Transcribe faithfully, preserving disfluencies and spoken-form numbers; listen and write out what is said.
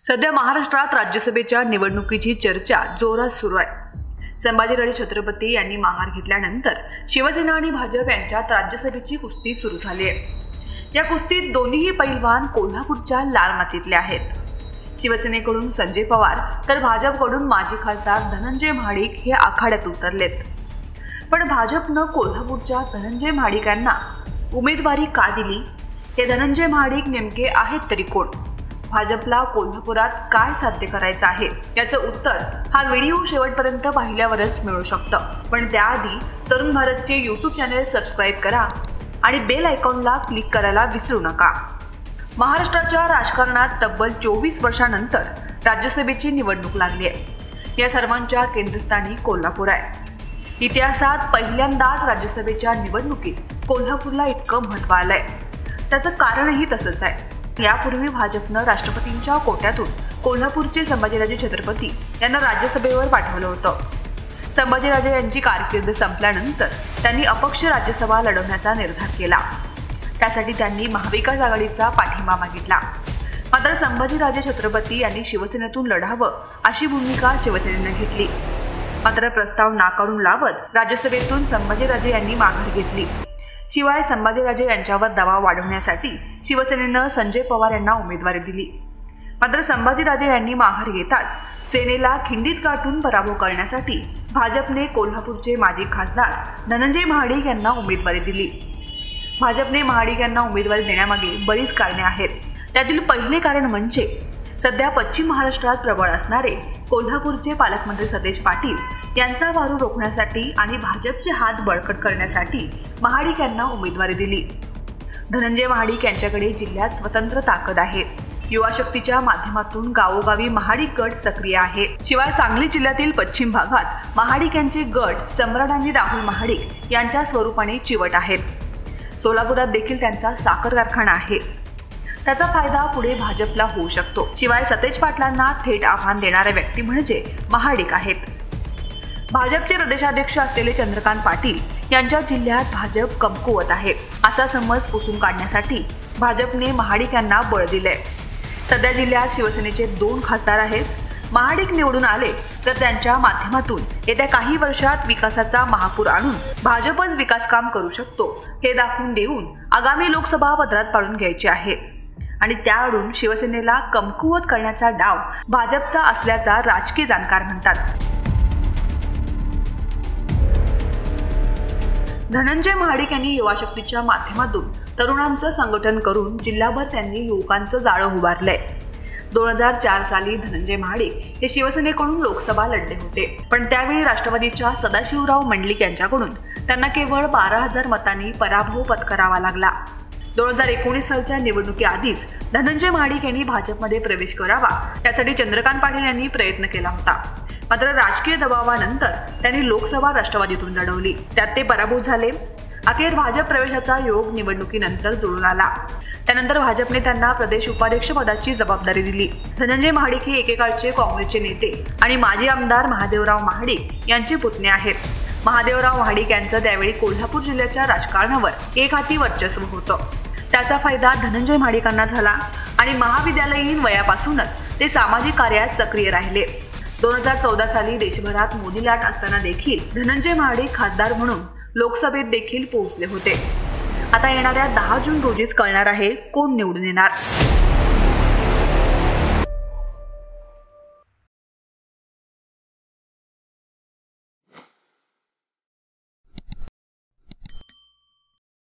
सध्या महाराष्ट्रात राज्यसभेच्या निवडणुकीची चर्चा जोरात सुरू आहे। संभाजीराजे छत्रपती यांनी माघार घेतल्यानंतर शिवसेना आणि भाजप यांच्यात राज्यसभेची कुस्ती सुरू झाली आहे। या कुस्तीत दोन्हीही पैलवान कोल्हापूरच्या लाल मातीतले आहेत। शिवसेनेकडून संजय पवार तर भाजपकडून माजी खासदार धनंजय महाडिक हे आखाड्यात उतरलेत। पण भाजपनं कोल्हापूरच्या धनंजय महाडिक यांना उमेदवारी का दिली? हे धनंजय महाडिक नेमके आहेत तरी कोण? भाजपला कोल्हापुरात काय साध्य करायचं आहे याचं उत्तर हा व्हिडिओ शेवटपर्यंत पाहिल्यावरच मिळू शकतं। पण त्याआधी तरुण भारतचे यूट्यूब चॅनल सबस्क्राईब करा आणि बेल आयकॉनला क्लिक करायला विसरू नका। महाराष्ट्राच्या राजकारणात तब्बल चोवीस वर्षांनंतर राज्यसभेची निवडणूक लागली आहे। या सर्वांच्या केंद्रस्थानी कोल्हापूर आहे। इतिहासात पहिल्यांदाच राज्यसभेच्या निवडणुकीत कोल्हापूरला इतकं महत्त्व आलंय। त्याचं कारणही तसंच आहे। यापूर्वी भाजपनं राष्ट्रपतींच्या कोट्यातून कोल्हापूरचे संभाजीराजे छत्रपती यांना राज्यसभेवर पाठवलं होतं। संभाजीराजे यांची कारकीर्द संपल्यानंतर त्यांनी अपक्ष राज्यसभा लढवण्याचा निर्धार केला। त्यासाठी त्यांनी महाविकास आघाडीचा पाठिंबा मागितला। मात्र संभाजीराजे छत्रपती यांनी शिवसेनेतून लढावं अशी भूमिका शिवसेनेनं घेतली। मात्र प्रस्ताव नाकारून लावत राज्यसभेतून संभाजीराजे यांनी माघार घेतली। शिवाय संभाजीराजे यांच्यावर दबाव वाढवण्यासाठी शिवसेनेनं संजय पवार यांना उमेदवारी दिली। मात्र संभाजीराजे यांनी माघार घेताच सेनेला खिंडीत गाठून पराभव करण्यासाठी भाजपने कोल्हापूरचे माजी खासदार धनंजय महाडिक यांना उमेदवारी दिली। भाजपने महाडिक यांना उमेदवारी देण्यामागे बरीच कारणे आहेत। त्यातील पहिले कारण म्हणजे सध्या पश्चिम महाराष्ट्रात प्रबळ असणारे कोल्हापूरचे पालकमंत्री सतेज पाटील यांचा वारू रोखण्यासाठी आणि भाजपचे हात बळकट करण्यासाठी महाडिक यांना उमेदवारी दिली। धनंजय महाडिक यांच्याकडे जिल्ह्यात स्वतंत्र ताकद आहे। युवा शक्तीच्या माध्यमातून गावोगावी महाडिक गट सक्रिय आहे। शिवाय सांगली जिल्ह्यातील पश्चिम भागात महाडिक यांचे गट सम्राट आणि राहुल महाडिक यांच्या स्वरूपाने चिवट आहेत। सोलापुरात देखील त्यांचा साखर कारखाना आहे। त्याचा फायदा पुढे भाजपला होऊ शकतो। शिवाय सतेज पाटलांना थेट आव्हान देणाऱ्या व्यक्ती म्हणजे महाडिक आहेत। भाजपचे प्रदेशाध्यक्ष असलेले चंद्रकांत पाटील यांच्या जिल्ह्यात भाजप कमकुवत आहे असा समज पुसून काढण्यासाठी भाजपने महाडिक यांना बळ दिले। सध्या जिल्ह्यात शिवसेनेचे दोन खासदार आहेत। महाडिक निवडून आले तर त्यांच्या माध्यमातून येत्या काही वर्षात विकासाचा महापूर आणून भाजपच विकास काम करू शकतो हे दाखवून देऊन आगामी लोकसभा पदरात पाडून घ्यायचे आहे आणि त्याआडून शिवसेनेला कमकुवत करण्याचा डाव भाजपचा असल्याचा राजकीय जाणकार म्हणतात। धनंजय महाडिक यांनी युवा शक्तीच्या माध्यमातून तरुणांचं संघटन करून जिल्हाभर त्यांनी युवकांचं जाळं उभारलंय। दोन हजार चार साली धनंजय महाडिक हे शिवसेनेकडून लोकसभा लढले होते, पण त्यावेळी राष्ट्रवादीच्या सदाशिवराव मंडलिक यांच्याकडून त्यांना केवळ बारा हजार मतांनी पराभव पत्करावा लागला। दोन हजार एकोणीस सालच्या निवडणुकीआधीच धनंजय महाडिक यांनी भाजपमध्ये प्रवेश करावा यासाठी चंद्रकांत पाटील यांनी प्रयत्न केला होता। मात्र राजकीय दबावानंतर त्यांनी लोकसभा राष्ट्रवादीतून लढवली, त्यात ते पराभूत झाले। अखेर भाजप प्रवेशाचा योग निवडणुकीनंतर जुळून आला। त्यानंतर भाजपने त्यांना प्रदेश उपाध्यक्ष पदाची जबाबदारी दिली। धनंजय महाडिक हे एकेकाळचे काँग्रेसचे नेते आणि माजी आमदार महादेवराव महाडिक यांचे पुतणे आहेत। महादेवराव महाडिक यांचं त्यावेळी कोल्हापूर जिल्ह्याच्या राजकारणावर एक हाती वर्चस्व होतं। त्याचा फायदा धनंजय महाडिकांना झाला आणि महाविद्यालयीन वयापासूनच ते सामाजिक कार्यात सक्रिय राहिले। दोन हजार चौदा साली देशभरात मोदी लाट असताना देखील धनंजय महाडिक खासदार म्हणून लोकसभेत देखील पोहोचले होते। आता येणाऱ्या दहा जून रोजीच कळणार आहे कोण निवडून येणार।